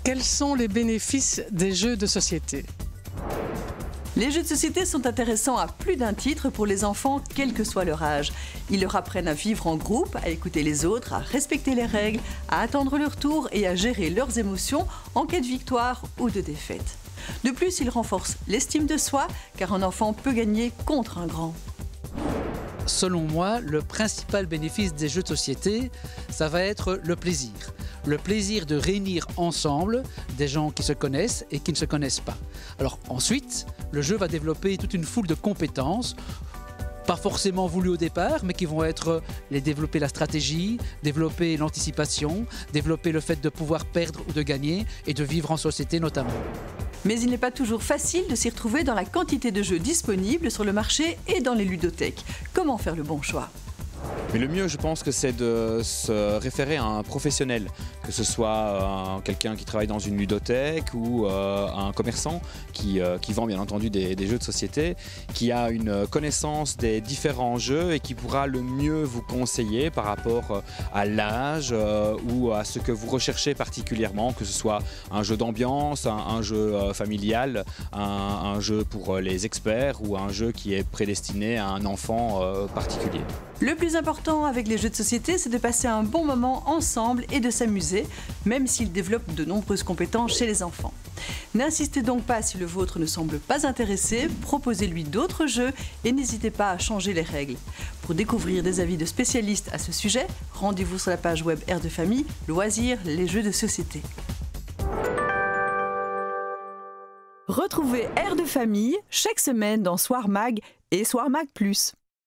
Quels sont les bénéfices des jeux de société? Les jeux de société sont intéressants à plus d'un titre pour les enfants, quel que soit leur âge. Ils leur apprennent à vivre en groupe, à écouter les autres, à respecter les règles, à attendre leur tour et à gérer leurs émotions en cas de victoire ou de défaite. De plus, ils renforcent l'estime de soi, car un enfant peut gagner contre un grand. Selon moi, le principal bénéfice des jeux de société, ça va être le plaisir. Le plaisir de réunir ensemble des gens qui se connaissent et qui ne se connaissent pas. Alors ensuite, le jeu va développer toute une foule de compétences, pas forcément voulues au départ, mais qui vont être développer la stratégie, développer l'anticipation, développer le fait de pouvoir perdre ou de gagner et de vivre en société notamment. Mais il n'est pas toujours facile de s'y retrouver dans la quantité de jeux disponibles sur le marché et dans les ludothèques. Comment faire le bon choix ? Mais le mieux, je pense que c'est de se référer à un professionnel, que ce soit quelqu'un qui travaille dans une ludothèque ou un commerçant qui vend bien entendu des jeux de société, qui a une connaissance des différents jeux et qui pourra le mieux vous conseiller par rapport à l'âge ou à ce que vous recherchez particulièrement, que ce soit un jeu d'ambiance, un jeu familial, un jeu pour les experts ou un jeu qui est prédestiné à un enfant particulier. Le plus important avec les jeux de société, c'est de passer un bon moment ensemble et de s'amuser, même s'ils développent de nombreuses compétences chez les enfants. N'insistez donc pas si le vôtre ne semble pas intéressé, proposez-lui d'autres jeux et n'hésitez pas à changer les règles. Pour découvrir des avis de spécialistes à ce sujet, rendez-vous sur la page web Air de Famille, Loisirs, les jeux de société. Retrouvez Air de Famille chaque semaine dans Soir Mag et Soir Mag Plus.